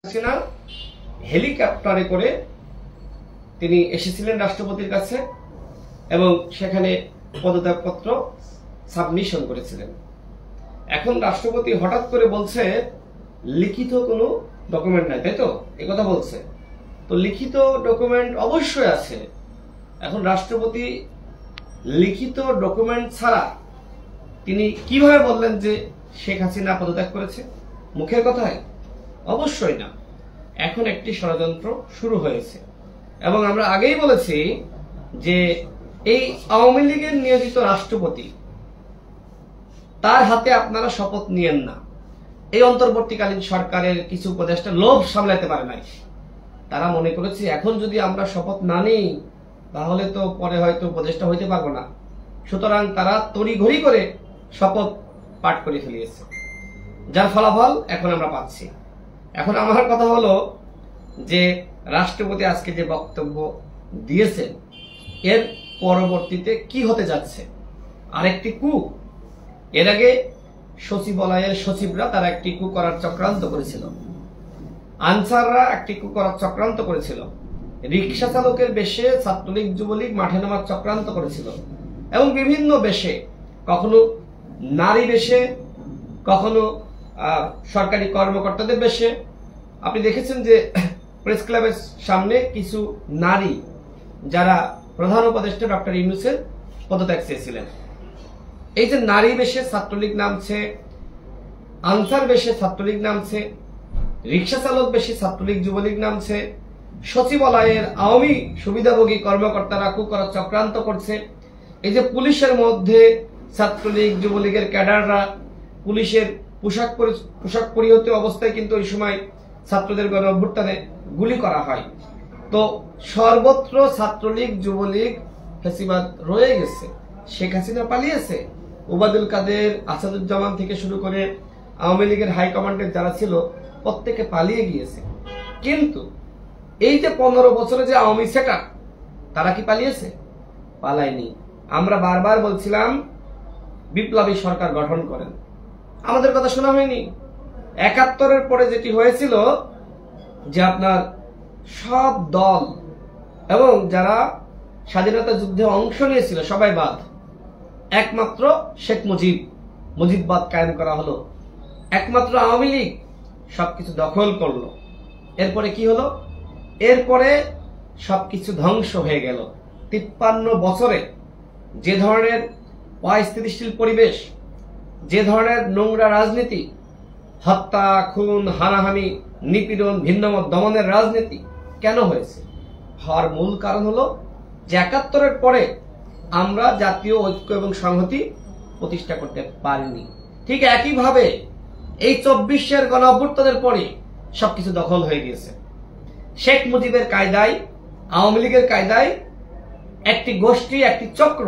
হাসিনা হেলিকপ্টারে করে তিনি এসেছিলেন রাষ্ট্রপতির কাছে এবং সেখানে পদত্যাগপত্র সাবমিশন করেছিলেন। এখন রাষ্ট্রপতি হঠাৎ করে বলছে লিখিত কোনো ডকুমেন্ট নাই, তাই তো এই কথা বলছে। তো লিখিত ডকুমেন্ট অবশ্যই আছে। এখন রাষ্ট্রপতি লিখিত ডকুমেন্ট ছাড়া তিনি কিভাবে বললেন যে শেখ হাসিনা পদত্যাগ করেছে? মুখের কথায়? অবশ্যই না। এখন একটি ষড়যন্ত্র শুরু হয়েছে এবং আমরা আগেই বলেছি যে এই আওয়ামী লীগের নিয়োজিত রাষ্ট্রপতি, তার হাতে আপনারা শপথ নিয়েন না। এই অন্তর্বর্তীকালীন সরকারের কিছু উপদেষ্টা লোভ সামলাতে পারে নাই। তারা মনে করেছে এখন যদি আমরা শপথ না নিই তাহলে তো পরে হয়তো উপদেষ্টা হইতে পারবো না, সুতরাং তারা তড়িঘড়ি করে শপথ পাঠ করে ফেলিয়েছে, যার ফলাফল এখন আমরা পাচ্ছি। এখন আমার কথা হলো যে রাষ্ট্রপতি আজকে যে বক্তব্য দিয়েছেন এর পরবর্তীতে কি হতে যাচ্ছে? আরেকটি কু। এর আগে সচিবালয়ের সচিবরা তারা একটি কু করার চক্রান্ত করেছিল, আনসাররা একটি কু করার চক্রান্ত করেছিল, রিক্সা চালকের বেশে ছাত্রলীগ যুবলীগ মাঠে নামার চক্রান্ত করেছিল এবং বিভিন্ন বেশে, কখনো নারী বেশে, কখনো সরকারি কর্মকর্তাদের বেশে। আপনি দেখেছেন যে প্রেস ক্লাবের সামনে কিছু নারী যারা প্রধান উপদেষ্টা ডক্টর ইউনূসের পদত্যাগ চেয়েছিলেন, এই যে নারী বেশে ছাত্রলীগ নামছে, আনসার বেশে ছাত্রলীগ নামছে, রিক্সা চালক বেশে ছাত্রলীগ যুবলীগ নামছে, সচিবালয়ের আওয়ামী সুবিধাভোগী কর্মকর্তারা কু করার চক্রান্ত করছে। এই যে পুলিশের মধ্যে ছাত্রলীগ যুবলীগের ক্যাডাররা পুলিশের পোশাক পরিহিত অবস্থায় কিন্তু ওই সময় ছাত্রদের গণ অভ্যুত্থানে গুলি করা হয়। তো সর্বত্র ছাত্রলীগ যুবলীগ ফ্যাসিবাদ রয়ে গেছে। শেখ হাসিনা পালিয়েছে, ওবায়দুল কাদের, আসাদুজ্জামান থেকে শুরু করে আওয়ামী লীগের হাইকমান্ডের যারা ছিল প্রত্যেকে পালিয়ে গিয়েছে। কিন্তু এই যে 15 বছরে যে আওয়ামী সেটা, তারা কি পালিয়েছে? পালায়নি। আমরা বারবার বলছিলাম বিপ্লবী সরকার গঠন করেন, আমাদের কথা শোনা হয়নি। 71-এর পরে যেটি হয়েছিল যে আপনার সব দল এবং যারা স্বাধীনতা যুদ্ধে অংশ নিয়েছিল সবাই বাদ, একমাত্র শেখ মুজিববাদ কায়েম করা হলো। একমাত্র আওয়ামী লীগ সবকিছু দখল করলো। এরপরে কি হলো? এরপরে সবকিছু ধ্বংস হয়ে গেল। 53 বছরে যে ধরনের অস্থিতিশীল পরিবেশ, যে ধরনের নোংরা রাজনীতি, হত্যা, খুন, হানাহানি, নিপীড়ন, ভিন্নমত দমনের রাজনীতি কেন হয়েছে? হওয়ার মূল কারণ হলো যে 71-এর পরে আমরা জাতীয় ঐক্য এবং সংহতি প্রতিষ্ঠা করতে পারিনি। ঠিক একইভাবে এই 24-এর গণ অভ্যুত্থানের পরে সবকিছু দখল হয়ে গিয়েছে। শেখ মুজিবের কায়দায়, আওয়ামী লীগের কায়দায় একটি গোষ্ঠী, একটি চক্র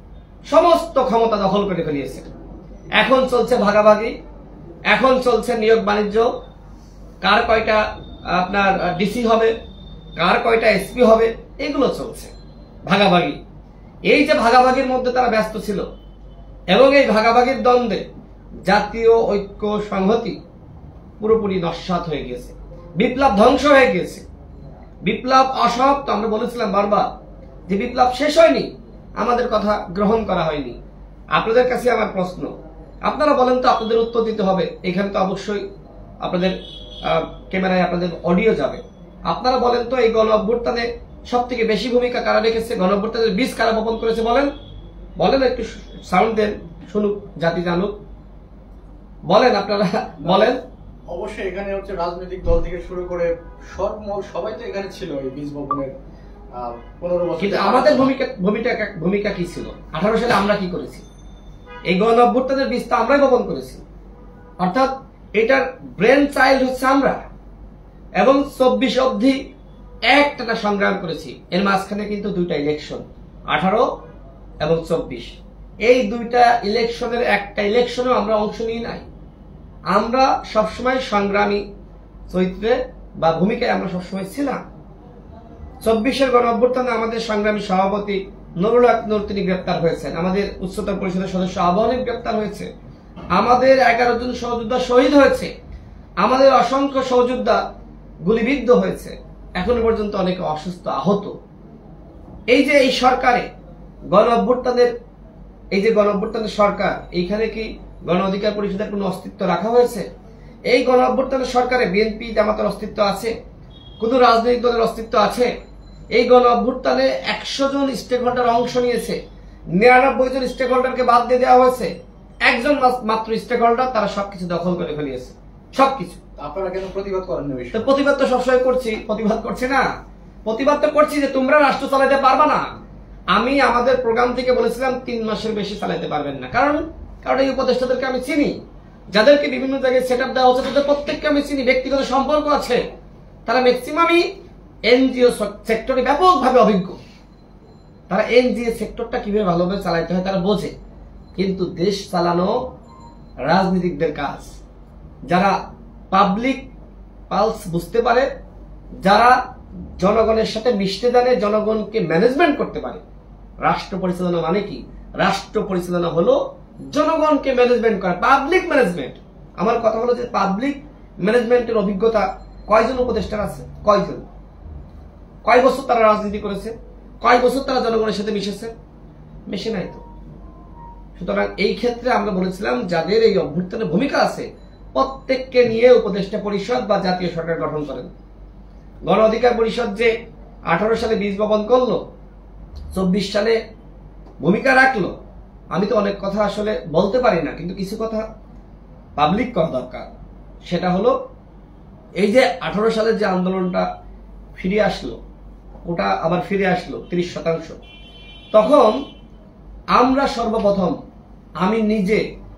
সমস্ত ক্ষমতা দখল করে ফেলিয়েছে। এখন চলছে ভাগাভাগি, এখন চলছে নিয়োগ বাণিজ্য, কার কয়টা আপনার ডিসি হবে, কার কয়টা এসপি হবে, এগুলো চলছে ভাগাভাগি। এই যে ভাগাভাগির মধ্যে তারা ব্যস্ত ছিল এবং এই ভাগাভাগির দ্বন্দ্বে জাতীয় ঐক্য সংহতি পুরোপুরি নস্যাৎ হয়ে গিয়েছে। বিপ্লব ধ্বংস হয়ে গিয়েছে। বিপ্লব অসমাপ্ত। আমরা বলেছিলাম বারবার যে বিপ্লব শেষ হয়নি, আমাদের কথা গ্রহণ করা হয়নি। আপনাদের কাছে আমার প্রশ্ন, আপনারা বলেন তো, আপনাদের উত্তর দিতে হবে। এখানে তো অবশ্যই আপনাদের ক্যামেরায় আপনাদের অডিও যাবে। আপনারা বলেন তো এই গণ অভ্যুত্থানে সব থেকে বেশি ভূমিকা কারা রেখেছে? গণ অভ্যুত্থানের বীজ কারা বপন করেছে? বলেন বলেন, একটু সাউন্ড দেন, শুনুক, জাতি জানুক। বলেন, আপনারা বলেন। অবশ্যই এখানে হচ্ছে রাজনৈতিক দল থেকে শুরু করে সর্বমূল সবাই তো এখানে ছিল এই বীজ বপনের 15 বছর। কিন্তু আমাদের ভূমিকা কি ছিল? 18 সালে আমরা কি করেছি? এই গণ অভ্যুত্থানের বীজ তো আমরাই বপন করেছি। অর্থাৎ এটার ব্রেন চাইল্ড হচ্ছে আমরা। এবং 24 অবধি একটানা সংগ্রাম করেছি। এর মাঝখানে কিন্তু দুইটা ইলেকশন, 18 এবং 24। এই দুইটা ইলেকশনের একটা ইলেকশনেও আমরা অংশ নিই নাই। আমরা সবসময় সংগ্রামী চরিত্রে বা ভূমিকায় আমরা সবসময় ছিলাম। 24-এর গণ অভ্যুত্থানে আমাদের সংগ্রামী সভাপতি নুরুল হক নূর তিনি গ্রেপ্তার হয়েছেন, আমাদের উচ্চতর পরিষদের সদস্য আবাহনী গ্রেপ্তার হয়েছে, আমাদের 11 জন সহযোদ্ধা শহীদ হয়েছে, আমাদের অসংখ্য সহযোদ্ধা গুলিবিদ্ধ হয়েছে, এখনো পর্যন্ত অনেকে অসুস্থ আহত। এই যে এই সরকারে গণ অভ্যুত্থানের সরকার, এইখানে কি গণ অধিকার পরিষদের কোনো অস্তিত্ব রাখা হয়েছে? এই গণ অভ্যুত্থানের সরকারে বিএনপি জামাতের অস্তিত্ব আছে? কোন রাজনৈতিক দলের অস্তিত্ব আছে? এই গণ অভ্যুত্থানে 100 জন স্টেক হোল্ডার অংশ নিয়েছে, 99 জন স্টেক হোল্ডারকে বাদ দিয়ে দেওয়া হয়েছে, একজন মাত্র স্টেক হোল্ডার, তারা সবকিছু দখল করে ফেলিয়েছে, সবকিছু। আপনারা কেন প্রতিবাদ করেন না? প্রতিবাদ তো সবসময় করছি, প্রতিবাদ করছি না? প্রতিবাদ তো করছি যে তোমরা রাষ্ট্র চালাতে পারবা না। আমি আমাদের প্রোগ্রাম থেকে বলেছিলাম 3 মাসের বেশি চালাতে পারবেন না, কারণ এই উপদেষ্টাদেরকে আমি চিনি, যাদেরকে বিভিন্ন জায়গায় সেট আপ দেওয়া হচ্ছে তাদের প্রত্যেককে আমি চিনি, ব্যক্তিগত সম্পর্ক আছে, তারা ম্যাক্সিমামই এনজিও সেক্টরে ব্যাপকভাবে অভিজ্ঞ, তারা এনজিও সেক্টরটা কিভাবে ভালোভাবে চালাইতে হয় তারা বোঝে। কিন্তু দেশ চালানো রাজনীতিকদের কাজ, যারা পাবলিক পালস বুঝতে পারে, যারা জনগণের সাথে মিশতে জানে, জনগণকে ম্যানেজমেন্ট করতে পারে। রাষ্ট্র পরিচালনা মানে কি? রাষ্ট্র পরিচালনা হলো জনগণকে ম্যানেজমেন্ট করা, পাবলিক ম্যানেজমেন্ট। আমার কথা হলো যে পাবলিক ম্যানেজমেন্টের অভিজ্ঞতা কয়জন উপদেষ্টার আছে? কয়জন? কয় বছর তারা রাজনীতি করেছে? কয় বছর তারা জনগণের সাথে মিশেছে? মিশে নাই তো। সুতরাং এই ক্ষেত্রে আমরা বলেছিলাম যাদের এই অভ্যুত্থানে ভূমিকা আছে প্রত্যেককে নিয়ে উপদেষ্টা পরিষদ বা জাতীয় সরকার গঠন করেন। গণ অধিকার পরিষদ যে 18 সালে বীজ বপন করলো, 24 সালে ভূমিকা রাখলো, আমি তো অনেক কথা আসলে বলতে পারি না, কিন্তু কিছু কথা পাবলিক করা দরকার। সেটা হলো এই যে 18 সালের যে আন্দোলনটা ফিরে আসলো, ওটা আবার ফিরে আসলো 30%। তখন আমরা সর্বপ্রথম, আমি নিজে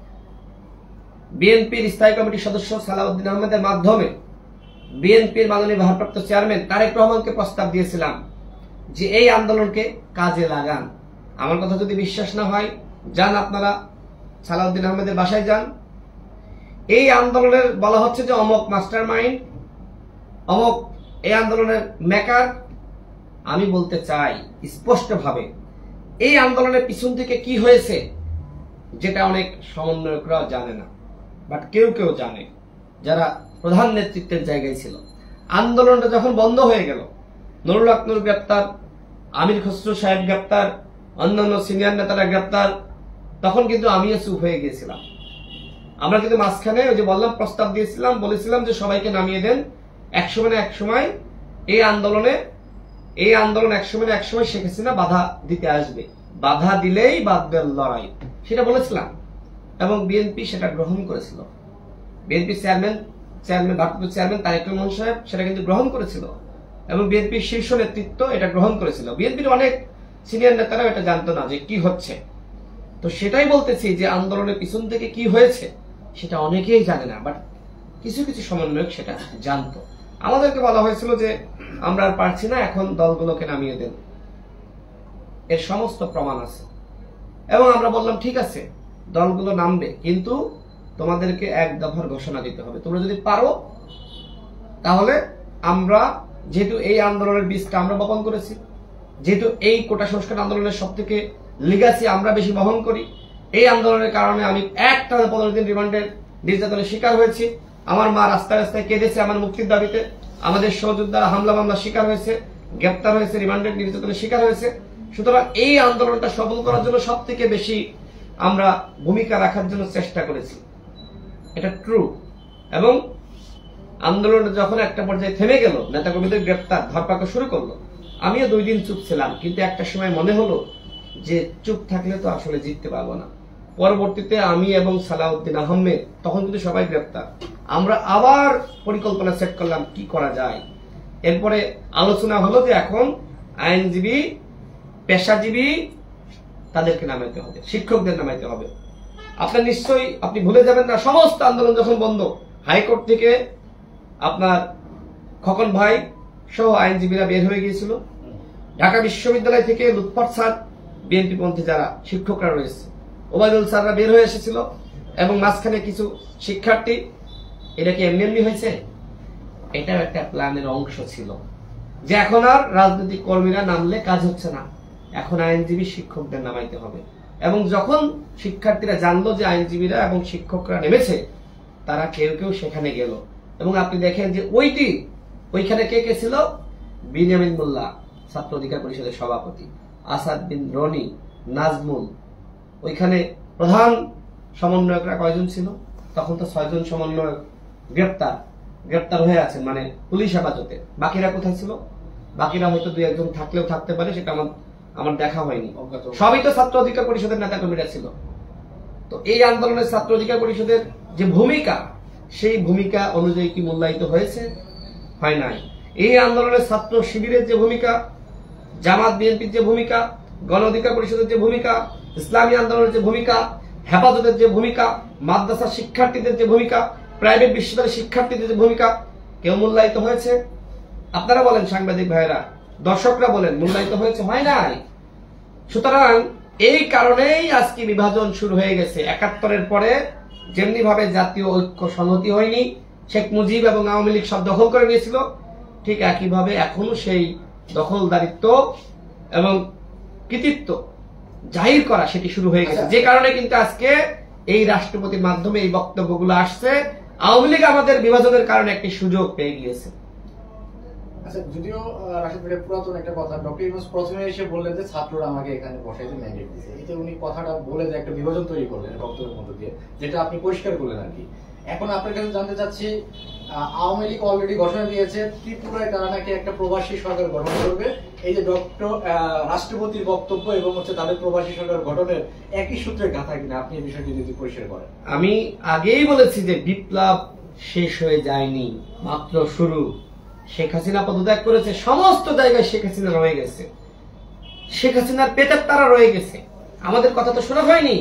বিএনপির স্থায়ী কমিটির সদস্য সালাউদ্দিন আহমেদের মাধ্যমে বিএনপির মাননীয় ভারপ্রাপ্ত চেয়ারম্যান তারেক রহমানকে প্রস্তাব দিয়েছিলাম যে এই আন্দোলনকে কাজে লাগান। আমার কথা যদি বিশ্বাস না হয়, যান আপনারা সালাউদ্দিন আহমেদের বাসায় যান। এই আন্দোলনের বলা হচ্ছে যে অমক মাস্টার মাইন্ড, অমক এই আন্দোলনের মেকার। আমি বলতে চাই স্পষ্টভাবে, এই আন্দোলনের পিছন থেকে কি হয়েছে যেটা অনেক সমন্বয়করা জানে না, বাট কেউ কেউ জানে, যারা প্রধান নেতৃত্বের জায়গায় ছিল। আন্দোলনটা যখন বন্ধ হয়ে গেল, নুরুল হক নূর গ্রেপ্তার, আমির খসরু সাহেব গ্রেপ্তার, অন্যান্য সিনিয়র নেতারা গ্রেপ্তার, তখন কিন্তু আমিও চুপ হয়ে গিয়েছিলাম। আমরা কিন্তু মাঝখানে ওই যে বললাম প্রস্তাব দিয়েছিলাম, বলেছিলাম যে সবাইকে নামিয়ে দেন, এক সময় এই আন্দোলন এক সময় শেখ হাসিনা বাধা দিতে আসবে, বাধা দিলেই বাদদের লড়াই, সেটা বলেছিলাম। এবং বিএনপি সেটা গ্রহণ করেছিল। বিএনপি ভারপ্রাপ্ত চেয়ারম্যান তারেক রহমান সাহেব সেটা কিন্তু গ্রহণ করেছিল, এবং বিএনপির শীর্ষ নেতৃত্ব এটা গ্রহণ করেছিল। বিএনপির অনেক সিনিয়র নেতারাও এটা জানতো না যে কি হচ্ছে। তো সেটাই বলতেছি যে আন্দোলনের পিছন থেকে কি হয়েছে সেটা অনেকেই জানে না, বাট কিছু কিছু সমন্বয়ক সেটা জানতো। আমাদেরকে বলা হয়েছিল যে আমরা আর পারছি না, এখন দলগুলোকে নামিয়ে দেন, এর সমস্ত প্রমাণ আছে। এবং আমরা বললাম ঠিক আছে, দলগুলো নামবে, কিন্তু তোমাদেরকে এক দফার ঘোষণা দিতে হবে। তোমরা যদি পারো তাহলে আমরা, যেহেতু এই আন্দোলনের বীজটা আমরা বপন করেছি, যেহেতু এই কোটা সংস্কার আন্দোলনের সব থেকে লিগাসি আমরা বেশি বহন করি, এই আন্দোলনের কারণে আমি একটানা 15 দিন রিমান্ডের নির্যাতনের শিকার হয়েছি। আমার মা রাস্তায় রাস্তায় কেঁদেছে আমার মুক্তির দাবিতে। আমাদের সহযোদ্ধারা হামলা মামলা শিকার হয়েছে, গ্রেপ্তার হয়েছে, রিমান্ডের নির্যাতনের শিকার হয়েছে। সুতরাং এই আন্দোলনটা সফল করার জন্য সব থেকে বেশি আমরা ভূমিকা রাখার জন্য চেষ্টা করেছি, এটা ট্রু। এবং আন্দোলনটা যখন একটা পর্যায়ে থেমে গেল, নেতাকর্মীদের গ্রেপ্তার ধরপাকড় শুরু করলো, আমিও 2 দিন চুপ ছিলাম, কিন্তু একটা সময় মনে হলো যে চুপ থাকলে তো আসলে জিততে পারবো না। পরবর্তীতে আমি এবং সালাউদ্দিন আহমেদ, তখন কিন্তু সবাই গ্রেপ্তার, আমরা আবার পরিকল্পনা সেট করলাম কি করা যায়। এরপরে আলোচনা হলো যে এখন আইনজীবী, পেশাজীবী তাদেরকে নামাইতে হবে, শিক্ষকদের নামাইতে হবে। আপনার নিশ্চয়ই আপনি ভুলে যাবেন না, সমস্ত আন্দোলন যখন বন্ধ, হাইকোর্ট থেকে আপনার খোকন ভাই সহ আইনজীবীরা বের হয়ে গিয়েছিল। ঢাকা বিশ্ববিদ্যালয় থেকে লুৎফর স্যার, বিএনপি পন্থী যারা শিক্ষকরা রয়েছে, ওবায়দুল স্যাররা বের হয়ে এসেছিল, এবং মাঝখানে কিছু শিক্ষার্থী। এটা কি এমনি এমনি হয়েছে? এটাও একটা প্ল্যানের অংশ ছিল যে এখন আর রাজনৈতিক কর্মীরা নামলে কাজ হচ্ছে না, এখন আইনজীবী শিক্ষকদের নামাইতে হবে। এবং যখন শিক্ষার্থীরা জানলো যে আইনজীবীরা এবং শিক্ষকরা নেমেছে, তারা কেউ কেউ সেখানে গেল। এবং আপনি দেখেন যে ওইখানে কে কে ছিল? বিনিয়ামিন মোল্লা ছাত্র অধিকার পরিষদের সভাপতি, আসাদ বিন রনি, নাজমুল। ওইখানে প্রধান সমন্বয়করা কয়জন ছিল? তখন তো 6 জন সমন্বয়ক গ্রেপ্তার হয়ে আছেন, মানে পুলিশ হেফাজতে। বাকিরা কোথায় ছিল? বাকিরা হয়তো 2-1 জন থাকলেও থাকতে পারে, সেটা আমার দেখা হয়নি। সবই তো ছাত্র অধিকার পরিষদের নেতা কর্মীরা ছিল। তো এই আন্দোলনের ছাত্র অধিকার পরিষদের যে ভূমিকা, সেই ভূমিকা অনুযায়ী কি মূল্যায়িত হয়েছে? হয় নাই। এই আন্দোলনের ছাত্র শিবিরের যে ভূমিকা, জামাত বিএনপির যে ভূমিকা, গণ অধিকার পরিষদের যে ভূমিকা, ইসলামী আন্দোলনের যে ভূমিকা, হেফাজতের যে ভূমিকা, মাদ্রাসা শিক্ষার্থীদের যে ভূমিকা, প্রাইভেট বিশ্ববিদ্যালয়ের শিক্ষার্থীদের যে ভূমিকা, কেউ মূল্যায়িত হয়েছে? আপনারা বলেন, সাংবাদিক ভাইয়েরা, দর্শকরা বলেন, মূল্যায়িত হয়েছে? হয় নাই। সুতরাং এই কারণেই আজকে বিভাজন শুরু হয়ে গেছে। 71-এর পরে যেমনি ভাবে জাতীয় ঐক্য সংহতি হয়নি, শেখ মুজিব এবং আওয়ামী লীগ সব দখল করে নিয়েছিল, ঠিক একইভাবে এখনো সেই দখলদারিত্ব এবং কৃতিত্ব জাহির করা সেটি শুরু হয়ে গেছে। যে কারণে কিন্তু আজকে এই রাষ্ট্রপতির মাধ্যমে এই বক্তব্যগুলো আসছে। আওয়ামী লীগ আমাদের বিভাজনের কারণে একটি সুযোগ পেয়ে গিয়েছে। আচ্ছা, যদিও রাশিদ ভাই পুরাতন একটা কথা, ডক্টর ইউনূস প্রথমে এসে বললেন যে ছাত্ররা আমাকে এখানে বসাইতে ম্যান্ডেট দিয়েছে। এতে উনি কথাটা বলে যে একটা বিভাজন তৈরি করলেন বক্তব্যের মধ্যে দিয়ে, যেটা আপনি পরিষ্কার করলেন আর কি। এখন আপনার কাছে জানতে চাচ্ছি, আওয়ামী লীগ অলরেডি ঘোষণা দিয়েছে ত্রিপুরায় তারা নাকি একটা প্রবাসী সরকার গঠন করবে। এই যে রাষ্ট্রপতির বক্তব্য এবং তাদের প্রবাসী সরকার গঠনের একই সূত্রে গাথা কিনা, আপনি এই বিষয়টি যদি পরিষ্কার করেন। আমি আগেই বলেছি যে বিপ্লব শেষ হয়ে যায়নি, মাত্র শুরু। শেখ হাসিনা পদত্যাগ করেছে, সমস্ত জায়গায় শেখ হাসিনা রয়ে গেছে, শেখ হাসিনার পেটের তারা রয়ে গেছে। আমাদের কথা তো শোনা হয়নি।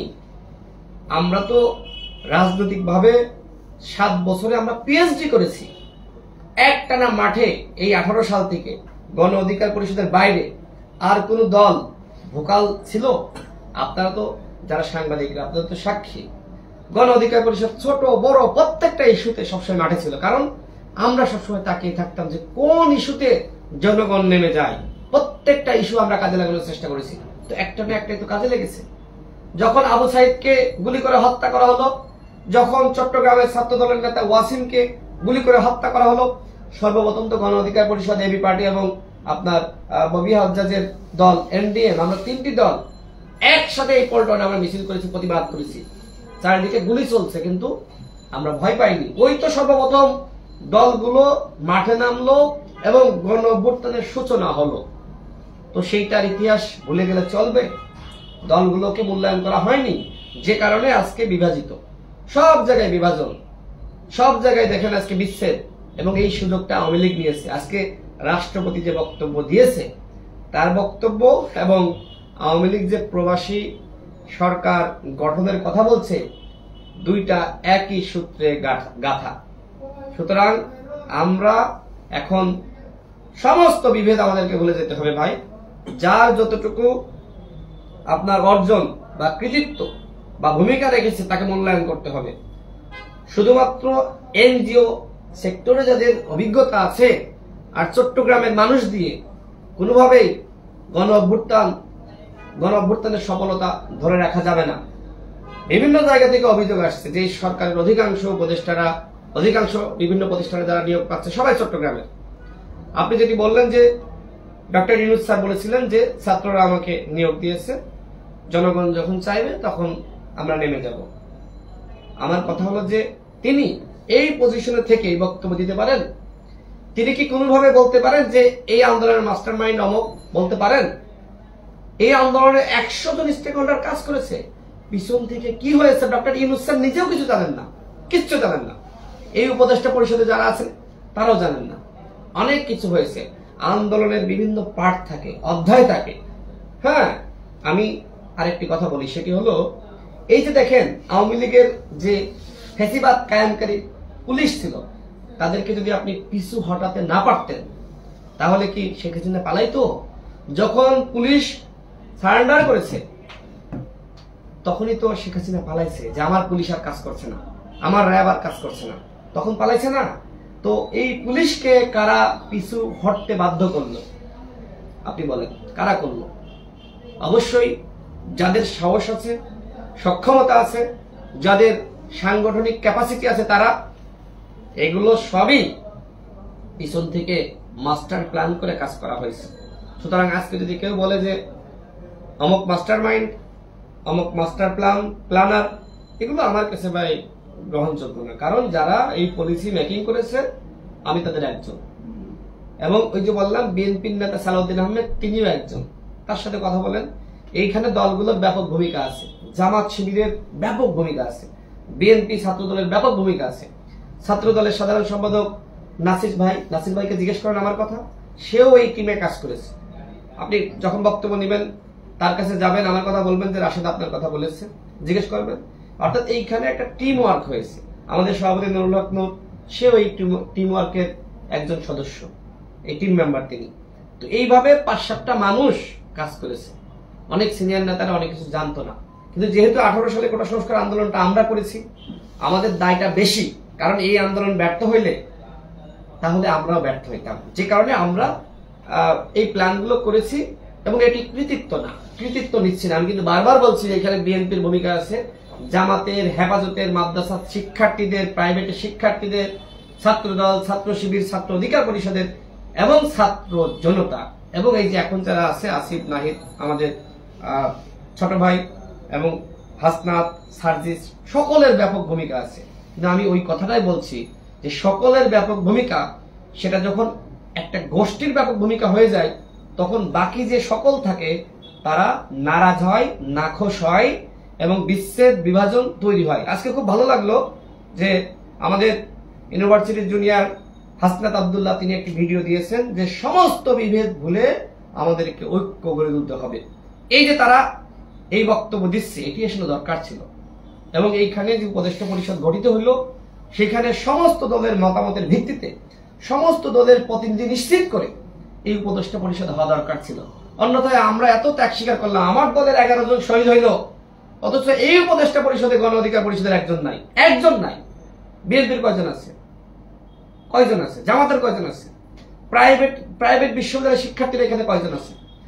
আমরা তো রাজনৈতিক ভাবে 7 বছরে আমরা পিএইচডি করেছি একটানা মাঠে। এই 18 সাল থেকে গণ অধিকার পরিষদের বাইরে আর কোন দল ভোকাল ছিল? আপনারা তো, যারা সাংবাদিকরা, আপনারা তো সাক্ষী। গণ অধিকার পরিষদ ছোট বড় প্রত্যেকটা ইস্যুতে সবসময় মাঠে ছিল, কারণ আমরা সবসময় তাকিয়ে থাকতাম যে কোন ইস্যুতে জনগণ নেমে যায়। প্রত্যেকটা ইস্যু আমরা কাজে লাগানোর চেষ্টা করেছি। তো একটা না একটাই তো কাজে লেগেছে। যখন আবু সাইদকে গুলি করে হত্যা করা হলো, যখন চট্টগ্রামের ছাত্র দলের নেতা ওয়াসিমকে গুলি করে হত্যা করা হলো, সর্বপ্রথম তো গণ অধিকার পরিষদ, এবি পার্টি এবং আপনার ববিয়া হজ্জাজের দল এনডিএম, আমরা 3টি দল একসাথে এই পল্টনে আমরা মিছিল করেছি, প্রতিবাদ করেছি। চারিদিকে গুলি চলছে, কিন্তু আমরা ভয় পাইনি। ওই তো সর্বপ্রথম দলগুলো মাঠে নামলো এবং গণ অভ্যুত্থানের সূচনা হলো। তো সেইটার ইতিহাস ভুলে গেলে চলবে? দলগুলোকে মূল্যায়ন করা হয়নি, যে কারণে আজকে বিভাজিত। সব জায়গায় বিভাজন, সব জায়গায় দেখেন আজকে বিচ্ছেদ। এবং এই সুযোগটা আওয়ামী লীগ নিয়েছে। আজকে রাষ্ট্রপতি যে বক্তব্য দিয়েছে, তার বক্তব্য এবং আওয়ামী লীগ যে প্রবাসী সরকার গঠনের কথা বলছে, দুইটা একই সূত্রে গাথা। সুতরাং আমরা এখন সমস্ত বিভেদ আমাদেরকে ভুলে যেতে হবে ভাই। যার যতটুকু আপনার অর্জন বা কৃতিত্ব বা ভূমিকা রেখেছে তাকে মূল্যায়ন করতে হবে। শুধুমাত্র এনজিও সেক্টরে যাদের অভিজ্ঞতা আছে আর চট্টগ্রামের মানুষ দিয়ে কোনোভাবেই গণ অভ্যুত্থানের সফলতা ধরে রাখা যাবে না। বিভিন্ন জায়গা থেকে অভিযোগ আসছে যে সরকারের অধিকাংশ বিভিন্ন প্রতিষ্ঠানে যারা নিয়োগ পাচ্ছে সবাই চট্টগ্রামের। আপনি যেটি বললেন যে ডক্টর ইউনূস স্যার বলেছিলেন যে ছাত্ররা আমাকে নিয়োগ দিয়েছে, জনগণ যখন চাইবে তখন আমরা নেমে যাব। আমার কথা হলো যে তিনি এই পজিশনে থেকে এই বক্তব্য দিতে পারেন? তিনি কি কোনোভাবে বলতে পারেন যে এই আন্দোলনের মাস্টার মাইন্ড অমুক? বলতে পারেন? এই আন্দোলনে 100 জন স্টেক হোল্ডার কাজ করেছে। পিছন থেকে কি হয়েছে ডক্টর ইউনূস স্যার নিজেও কিছু জানেন না, কিচ্ছু জানেন না। এই উপদেষ্টা পরিষদে যারা আছেন তারাও জানেন না। অনেক কিছু হয়েছে। আন্দোলনের বিভিন্ন পার্ট থাকে, অধ্যায় থাকে। হ্যাঁ, আমি আরেকটি কথা বলি, সেটি হলো এই যে দেখেন আওয়ামী লীগের যে ফ্যাসিবাদ কায়েমকারী পুলিশ ছিল, তাদেরকে যদি আপনি পিছু হটাতে না পারতেন তাহলে কি শেখ হাসিনা পালাইতো? যখন পুলিশ সারেন্ডার করেছে তখনই তো শেখ হাসিনা পালাইছে যে আমার পুলিশ আর কাজ করছে না, আমার র্যাব আর কাজ করছে না, তখন পালাইছে না? তো এই পুলিশকে কারা পিছু হটতে বাধ্য করলো? আপনি বলেন, কারা করলো? অবশ্যই যাদের সাহস আছে, সক্ষমতা আছে, যাদের সাংগঠনিক ক্যাপাসিটি আছে তারা। এগুলো সবই পিছন থেকে মাস্টার প্ল্যান করে কাজ করা হয়েছে। সুতরাং আজকে যদি কেউ বলে যে অমুক মাস্টার মাইন্ড, অমুক মাস্টার প্ল্যানার, এগুলো আমার কাছে ভাই গ্রহণযোগ্য না। কারণ যারা এই পলিসি মেকিং করেছে আমি তাদের একজন, এবং ওই যে বললাম বিএনপির নেতা সালাউদ্দিন আহমেদ তিনিও একজন। তার সাথে কথা বলেন। এইখানে দলগুলোর ব্যাপক ভূমিকা আছে, জামাত শিবিরের ব্যাপক ভূমিকা আছে, বিএনপি ছাত্র দলের ব্যাপক ভূমিকা আছে। ছাত্র দলের সাধারণ সম্পাদক নাসির ভাইকে জিজ্ঞেস করেন আমার কথা, সেও এই টিমে কাজ করেছে। আপনি যখন বক্তব্য নেবেন তার কাছে যাবেন, আমার কথা বলবেন যে রাশেদ আপনার কথা বলেছে, জিজ্ঞেস করবেন। অর্থাৎ এইখানে একটা টিম ওয়ার্ক হয়েছে। আমাদের সভাপতি নুরুল হক নূর, সেও এই টিম ওয়ার্কের একজন সদস্য, এই টিম মেম্বার তিনি। তো এইভাবে 5-7টা মানুষ কাজ করেছে। অনেক সিনিয়র নেতারা অনেক কিছু জানতো না, কিন্তু যেহেতু 18 সালে কোটা সংস্কার আন্দোলনটা আমরা করেছি, আমাদের দায়টা বেশি। কারণ এই আন্দোলন ব্যর্থ হইলে তাহলে আমরাও ব্যর্থ হইতাম, যে কারণে আমরা এই প্ল্যানগুলো করেছি। এবং এটি কৃতিত্ব নিচ্ছি না আমি, কিন্তু বারবার বলছি এখানে বিএনপির ভূমিকা আছে, জামাতের, হেফাজতের, মাদ্রাসা শিক্ষার্থীদের, প্রাইভেটের শিক্ষার্থীদের, ছাত্রদল, ছাত্র শিবির, ছাত্র অধিকার পরিষদের এবং ছাত্র জনতা, এবং এই যে এখন যারা আছে আসিফ, নাহিদ, আমাদের ছোট ভাই এবং হাসনাত, সার্জিস, সকলের ব্যাপক ভূমিকা আছে। কিন্তু আমি ওই কথাটাই বলছি যে সকলের ব্যাপক ভূমিকা, সেটা যখন একটা গোষ্ঠীর ব্যাপক ভূমিকা হয়ে যায়, তখন বাকি যে সকল থাকে তারা নারাজ হয়, নাখোশ হয় এবং বিচ্ছেদ, বিভাজন তৈরি হয়। আজকে খুব ভালো লাগলো যে আমাদের ইউনিভার্সিটির জুনিয়র হাসনাত আব্দুল্লাহ তিনি একটি ভিডিও দিয়েছেন যে সমস্ত বিভেদ ভুলে আমাদেরকে ঐক্য গড়ে তুলতে হবে। এই যে তারা এই বক্তব্য দিচ্ছে, এটি আসলে দরকার ছিল। এবং এইখানে যে উপদেষ্টা পরিষদ গঠিত হইল, সেখানে সমস্ত দলের মতামতের ভিত্তিতে সমস্ত দলের প্রতিনিধি নিশ্চিত করে এই উপদেষ্টা পরিষদ হওয়া দরকার ছিল। অন্যথায় আমরা এত ত্যাগ স্বীকার করলাম, আমার দলের 11 জন শহীদ হইল, অথচ এই উপদেষ্টা পরিষদে গণ অধিকার পরিষদের একজন নাই। বিএনপির কয়জন আছে? জামাতের কয়জন আছে? প্রাইভেট বিশ্ববিদ্যালয়ের শিক্ষার্থীরা এখানে কয়জন আছে?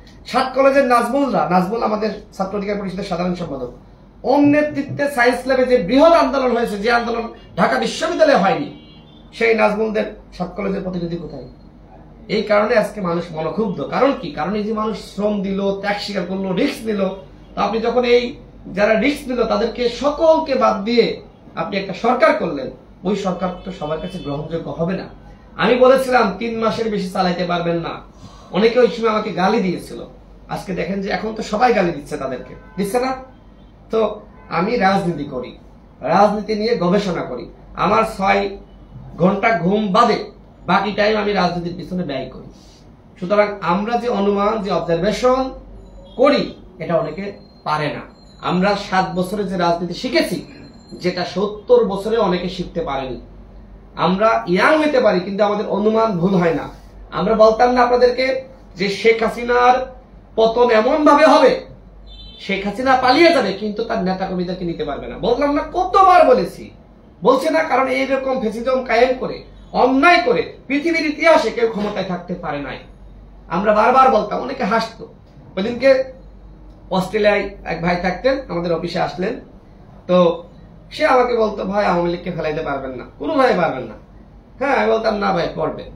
7 কলেজের নাজমুল আমাদের ছাত্র অধিকার পরিষদের সাধারণ সম্পাদক, ওর নেতৃত্বে সায়েন্স ল্যাবে যে বৃহৎ আন্দোলন হয়েছে, যে আন্দোলন ঢাকা বিশ্ববিদ্যালয়ে হয়নি, সেই নাজমুলদের 7 কলেজের প্রতিনিধি কোথায়? এই কারণে আজকে মানুষ মনোক্ষুব্ধ। কারণ কি? কারণ এই যে মানুষ শ্রম দিল, ত্যাগ স্বীকার করলো, রিস্ক নিল। তো আপনি যখন এই যারা রিস্ক নিল তাদেরকে সকলকে বাদ দিয়ে আপনি একটা সরকার করলেন, ওই সরকার তো সবার কাছে গ্রহণযোগ্য হবে না। আমি বলেছিলাম 3 মাসের বেশি চালাইতে পারবেন না। অনেকে ওই সময় আমাকে গালি দিয়েছিল। আজকে দেখেন যে এখন তো সবাই গালি দিচ্ছে না। তো আমি রাজনীতি করি, রাজনীতি নিয়ে গবেষণা করি। আমার 6 ঘন্টা ঘুম বাদে বাকি টাইম আমি রাজনীতির পিছনে ব্যয় করি। সুতরাং আমরা যে অনুমান, যে অবজারভেশন করি, এটা অনেকে পারে না। আমরা 7 বছরে যে রাজনীতি শিখেছি, যেটা 70 বছরে অনেকে শিখতে পারেনি। আমরা ইয়াং হইতে পারি, কিন্তু আমাদের অনুমান ভুল হয় না। আমরা বলতাম না আপনাদেরকে যে শেখ হাসিনার পতন এমন ভাবে হবে, শেখ হাসিনা পালিয়ে যাবে কিন্তু তার নেতা কর্মীদেরকে নিতে পারবে না? বললাম না? কতবার বলছে না? কারণ এইরকম ফ্যাসিজম কায়েম করে, অন্যায় করে পৃথিবীর ইতিহাসে কেউ ক্ষমতায় থাকতে পারে নাই। আমরা বারবার বলতাম, অনেকে হাসতো। ওইদিনকে অস্ট্রেলিয়ায় এক ভাই থাকতেন, আমাদের অফিসে আসলেন। তো সে আমাকে বলতো, ভাই আওয়ামী লীগকে ফেলাইতে পারবেন না, কোনো ভাই পারবেন না। হ্যাঁ, আমি বলতাম না ভাই,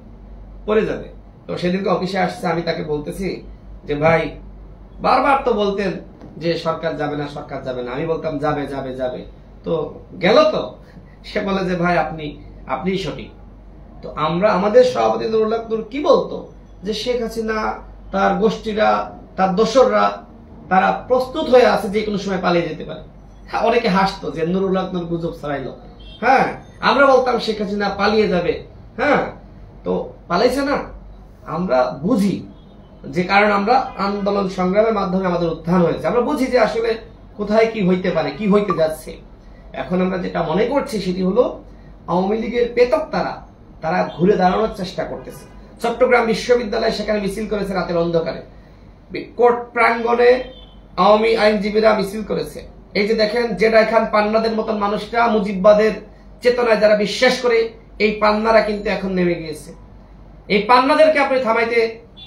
পড়ে যাবে। তো সেদিনকে অফিসে আসছে, আমি তাকে বলতেছি যে ভাই, বারবার তো বলতেন যে সরকার যাবে না। আমি বলতাম যাবে। তো গেল তো। সে বলে যে ভাই আপনিই সঠিক। তো আমাদের সভাপতি নুরুল হক নূর কি বলতো যে শেখ হাসিনা, তার গোষ্ঠীরা, তার দোসররা, তারা প্রস্তুত হয়ে আছে যে কোনো সময় পালিয়ে যেতে পারে। হ্যাঁ, অনেকে হাসতো যে নুরুল হক নূর গুজব ছড়াইলো। হ্যাঁ, আমরা বলতাম শেখ হাসিনা পালিয়ে যাবে। হ্যাঁ, তো পালাইছে না। আমরা বুঝি যে, কারণ আমরা আন্দোলন সংগ্রামের মাধ্যমে আমাদের উত্থান হয়েছে। আমরা বুঝি যে আসলে কোথায় কি হইতে পারে, কি হইতে যাচ্ছে। এখন আমরা যেটা মনে করছি সেটি হলো আওয়ামী লীগের পেতক তারা ঘুরে দাঁড়ানোর চেষ্টা করতেছে। চট্টগ্রাম বিশ্ববিদ্যালয় সেখানে মিছিল করেছে রাতের অন্ধকারে। কোর্ট প্রাঙ্গণে আওয়ামী আইনজীবীরা মিছিল করেছে। এই যে দেখেন, জেডাই খান পান্নাদের মতন মানুষরা, মুজিববাদের চেতনায় যারা বিশ্বাস করে, এই পান্নারা কিন্তু এখন নেমে গিয়েছে। এই পান্নাদেরকে আপনি থামাইতে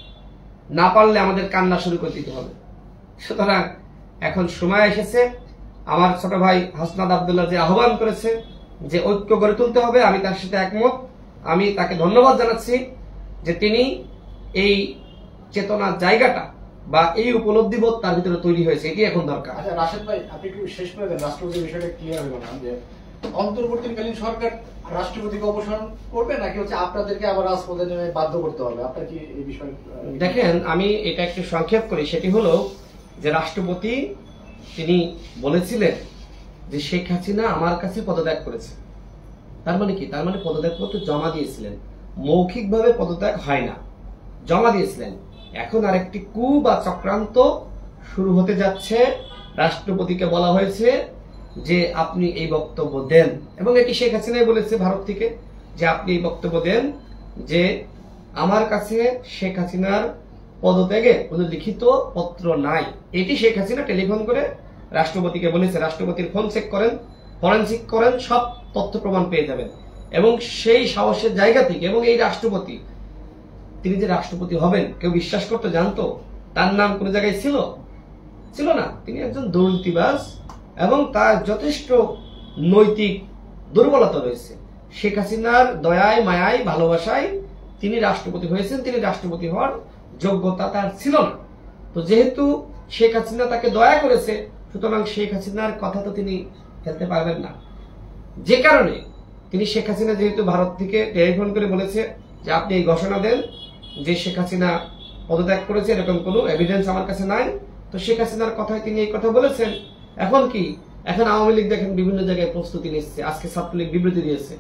না পারলে আমাদের কান্না শুরু করে দিতে হবে। সুতরাং এখন সময় এসেছে। আমার ছোট ভাই হাসনাত আব্দুল্লাহ যে আহ্বান করেছে যে ঐক্য গড়ে তুলতে হবে, আমি তার সাথে একমত। আমি তাকে ধন্যবাদ জানাচ্ছি যে তিনি এই চেতনার জায়গাটা বা এই উপলব্ধিবোধ তার ভিতরে তৈরি হয়েছে, এটি এখন দরকার। আচ্ছা রাশেদ ভাই, আপনি একটু শেষ করে দেন, রাষ্ট্রপতির বিষয়টা ক্লিয়ার হলো না যে অন্তর্বর্তীকালীন সরকার রাষ্ট্রপতিকে অপসারণ করবে নাকি হচ্ছে আপনাদেরকে আবার রাজপথে নেমে বাধ্য করতে হবে? আপনার কি এই বিষয়ে? দেখেন, আমি এটা একটু সংক্ষেপ করি। সেটি হলো যে রাষ্ট্রপতি তিনি বলেছিলেন যে শেখ হাসিনা আমার কাছে পদত্যাগ করেছে। তার মানে কি? তার মানে পদত্যাগপত্র জমা দিয়েছিলেন, মৌখিকভাবে পদত্যাগ হয় না, জমা দিয়েছিলেন। এখন আরেকটি কু বা চক্রান্ত শুরু হতে যাচ্ছে। রাষ্ট্রপতিকে বলা হয়েছে যে আপনি এই বক্তব্য দেন, এবং এটি শেখ হাসিনাই বলেছে ভারত থেকে যে আপনি এই বক্তব্য দেন যে আমার কাছে শেখ হাসিনার পদত্যাগে কোনো লিখিত পত্র নাই। এটি শেখ হাসিনা টেলিফোন করে রাষ্ট্রপতিকে বলেছে। রাষ্ট্রপতির ফোন চেক করেন, ফরেনসিক করেন, সব তথ্য প্রমাণ পেয়ে যাবেন। এবং সেই সাহসের জায়গা থেকে, এবং এই রাষ্ট্রপতি তিনি যে রাষ্ট্রপতি হবেন কেউ বিশ্বাস করতে জানতো? তার নাম কোন জায়গায় ছিল না। তিনি একজন দুর্নীতিবাজ এবং তার যথেষ্ট নৈতিক দুর্বলতা রয়েছে। শেখ হাসিনার দয়ায়, মায়ায়, ভালোবাসায় তিনি রাষ্ট্রপতি হয়েছেন। তিনি রাষ্ট্রপতি হওয়ার যোগ্যতা তার ছিল না। তো যেহেতু শেখ হাসিনা তাকে দয়া করেছে, সুতরাং শেখ হাসিনার কথা তো তিনি ফেলতে পারবেন না। যে কারণে তিনি শেখ হাসিনা যেহেতু ভারত থেকে টেলিফোন করে বলেছে যে আপনি এই ঘোষণা দেন যে শেখ হাসিনা পদত্যাগ করেছে, এরকম কোনো এভিডেন্স আমার কাছে নাই। তো শেখ হাসিনার কথায় তিনি এই কথা বলেছেন। এখন কি? এখন আওয়ামী লীগ দেখেন বিভিন্ন জায়গায় প্রস্তুতি নিচ্ছে। আজকে ছাত্রলীগ বিবৃতি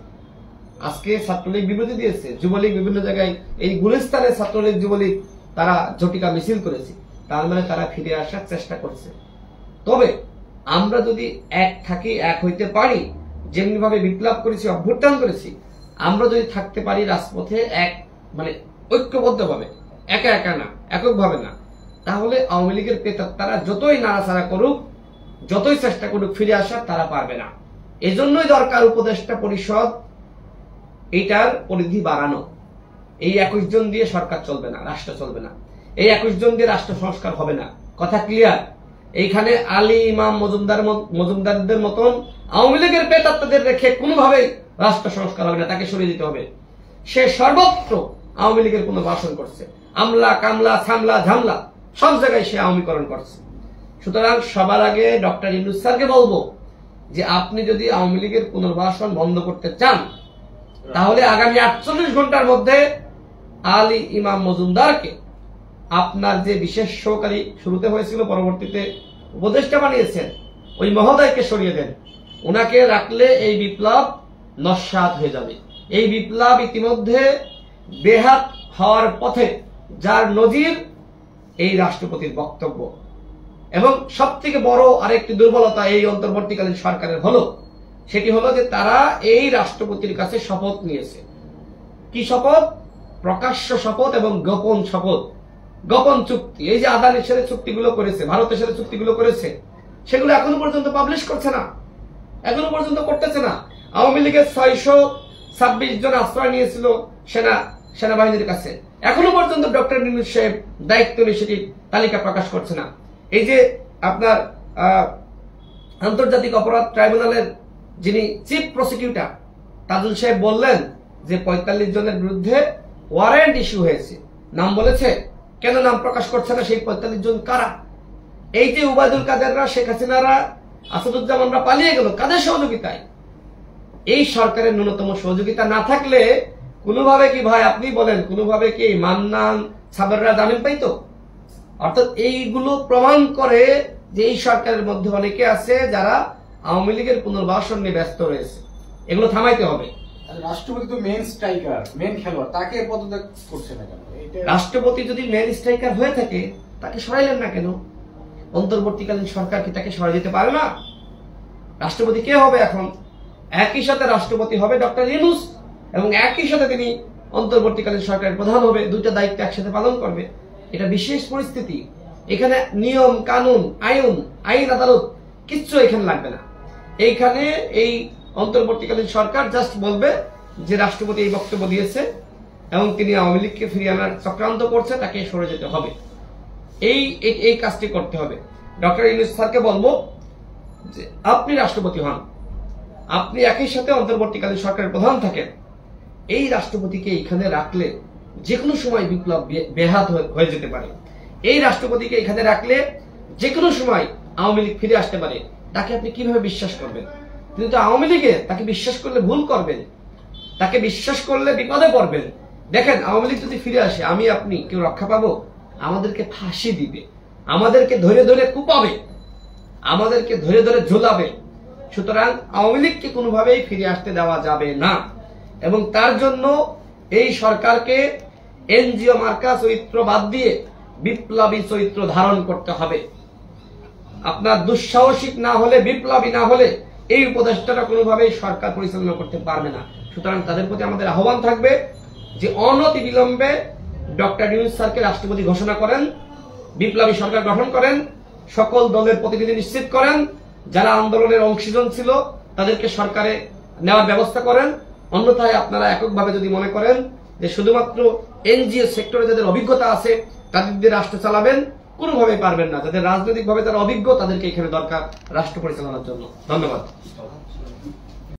দিয়েছে, যুবলীগ বিভিন্ন জায়গায়, এই গুলিস্তানে ছাত্রলীগ যুবলীগ তারা ঝটিকা মিছিল করেছে। তার মানে তারা ফিরে আসার চেষ্টা করছে। তবে আমরা যদি এক থাকি, এক হইতে পারি, যেমনি ভাবে বিপ্লব করেছি, অভ্যুত্থান করেছি, আমরা যদি থাকতে পারি রাজপথে এক মানে ঐক্যবদ্ধভাবে, একা একা না, এককভাবে না, তাহলে আওয়ামী লীগের প্রেতাত্মারা যতই নাড়াচাড়া করুক, যতই চেষ্টা করুক, ফিরে আসার তারা পারবে না। এজন্যই দরকার উপদেষ্টা পরিষদ এইটার পরিধি বাড়ানো। এই 21 জন দিয়ে সরকার চলবে না, রাষ্ট্র চলবে না। এই 21 জন দিয়ে রাষ্ট্র সংস্কার হবে না। কথা ক্লিয়ার? এইখানে আলী ইমাম মজুমদারদের মতন আওয়ামী লীগের প্রেতাত্মাদের রেখে কোনোভাবেই রাষ্ট্র সংস্কার হবে না, তাকে সরিয়ে দিতে হবে। সে সর্বত্র আওয়ামী লীগের কোনো ভাষণ করছে, আমলা কামলা ছামলা ঝামলা সব জায়গায় সে আওয়ামীকরণ করছে। সুতরাং সবার আগে ডক্টর ইউনূস স্যারকে বলবো যে আপনি যদি আওয়ামী লীগের পুনর্বাসন বন্ধ করতে চান, তাহলে আগামী 48 ঘন্টার মধ্যে আলী ইমাম মজুমদারকে, আপনার যে বিশেষ সহকারী শুরুতে হয়েছিল, পরবর্তীতে উপদেষ্টা বানিয়েছেন, ওই মহোদয়কে সরিয়ে দেন। ওনাকে রাখলে এই বিপ্লব নস্যাৎ হয়ে যাবে। এই বিপ্লব ইতিমধ্যে বেহাত হওয়ার পথে, যার নজির এই রাষ্ট্রপতির বক্তব্য। এবং সব থেকে বড় আরেকটি দুর্বলতা এই অন্তর্বর্তীকালীন সরকারের হলো, সেটি হলো যে তারা এই রাষ্ট্রপতির কাছে শপথ নিয়েছে। কি শপথ? প্রকাশ্য শপথ এবং গোপন শপথ, গোপন চুক্তি। এই যে আদানির সাথে চুক্তিগুলো করেছে, ভারতের সাথে চুক্তিগুলো করেছে, সেগুলো এখনো পর্যন্ত পাবলিশ করছে না, এখনো পর্যন্ত করতেছে না। আওয়ামী লীগের 626 জন আশ্রয় নিয়েছিল সেনাবাহিনীর কাছে, এখনো পর্যন্ত ডক্টর ইউনূস সাহেব দায়িত্ব নিয়ে সেটি তালিকা প্রকাশ করছে না। এই যে আপনার আন্তর্জাতিক অপরাধ ট্রাইব্যুনালের যিনি চিফ প্রসিকিউটর তাজুল সাহেব বললেন যে 45 জনের বিরুদ্ধে ওয়ারেন্ট ইস্যু হয়েছে, নাম বলেছে। কেন নাম প্রকাশ করছে না? সেই 45 জন কারা? এই যে উবায়দুল কাদেররা, শেখ হাসিনারা, আসাদুজ্জামানরা পালিয়ে গেল, কাদের সহযোগিতায়? এই সরকারের ন্যূনতম সহযোগিতা না থাকলে কোনোভাবে কি ভাই আপনি বলেন, কোনোভাবে কি মান্নান সাবেররা জামিন পাইতো? অর্থাৎ এইগুলো প্রমাণ করে যে এই সরকারের মধ্যে অনেকে আছে যারা আওয়ামী লীগের পুনর্বাসন নিয়ে ব্যস্ত রয়েছে। এগুলো থামাইতে হবে। রাষ্ট্রপতি তো মেন স্ট্রাইকার, মেন খেলোয়াড়, তাকে পদত্যাগ করছে না কেন? রাষ্ট্রপতি যদি মেন স্ট্রাইকার হয়ে থাকে, তাকে সরাইলেন না কেন? অন্তর্বর্তীকালীন সরকার কি তাকে সরাই দিতে পারে না? রাষ্ট্রপতি কে হবে এখন? একই সাথে রাষ্ট্রপতি হবে ডক্টর ইউনূস, এবং একই সাথে তিনি অন্তর্বর্তীকালীন সরকারের প্রধান হবে। দুইটা দায়িত্ব একসাথে পালন করবে। এটা বিশেষ পরিস্থিতি। এখানে নিয়ম কানুন, আইন আদালত কিচ্ছু এখানে লাগবে না। এইখানে এই অন্তর্বর্তীকালীন সরকার জাস্ট বলবে যে রাষ্ট্রপতি এই বক্তব্য দিয়েছে এবং তিনি আওয়ামী লীগকে ফিরিয়ে আনার চক্রান্ত করছে, তাকে সরে যেতে হবে। এই কাজটি করতে হবে। ডক্টর ইউনূস স্যারকে বলবো যে আপনি রাষ্ট্রপতি হন, আপনি একই সাথে অন্তর্বর্তীকালীন সরকারের প্রধান থাকেন, এই রাষ্ট্রপতিকে এখানে রাখলে যে কোনো সময় বিপ্লব বেহাত হয়ে যেতে পারে। এই রাষ্ট্রপতিকে এখানে রাখলে যে কোনো সময় আওয়ামী লীগ ফিরে আসতে পারে। তাকে আপনি কিভাবে বিশ্বাস করবেন? কিন্তু আওয়ামী লীগে তাকে বিশ্বাস করলে ভুল করবেন, তাকে বিশ্বাস করলে বিপদে পড়বেন। দেখেন, আওয়ামী লীগ যদি ফিরে আসে, আমি আপনি কেউ রক্ষা পাবো? আমাদেরকে ফাঁসি দিবে, আমাদেরকে ধরে ধরে কুপাবে, আমাদেরকে ধরে ধরে ঝোলাবে। সুতরাং আওয়ামী লীগকে কোনোভাবেই ফিরে আসতে দেওয়া যাবে না, এবং তার জন্য এই সরকারকে এনজিও মার্কা চরিত্র বাদ দিয়ে বিপ্লবী চরিত্র ধারণ করতে হবে। আপনার দুঃসাহসিক না হলে, বিপ্লবী না হলে এই উপদেষ্টাটা কোনোভাবেই সরকার পরিচালনা করতে পারবে না। সুতরাং তাদের প্রতি আমাদের আহ্বান থাকবে যে অনতি বিলম্বে ডক্টর ইউনূস স্যারকে রাষ্ট্রপতি ঘোষণা করেন, বিপ্লবী সরকার গঠন করেন, সকল দলের প্রতিনিধি নিশ্চিত করেন, যারা আন্দোলনের অংশীজন ছিল তাদেরকে সরকারে নেওয়ার ব্যবস্থা করেন। অন্যথায় আপনারা এককভাবে যদি মনে করেন যে শুধুমাত্র এনজিও সেক্টরে যাদের অভিজ্ঞতা আছে তাদের দিয়ে রাষ্ট্র চালাবেন, কোনোভাবেই পারবেন না। যাদের রাজনৈতিকভাবে তারা অভিজ্ঞ তাদেরকে এখানে দরকার রাষ্ট্র পরিচালনার জন্য। ধন্যবাদ।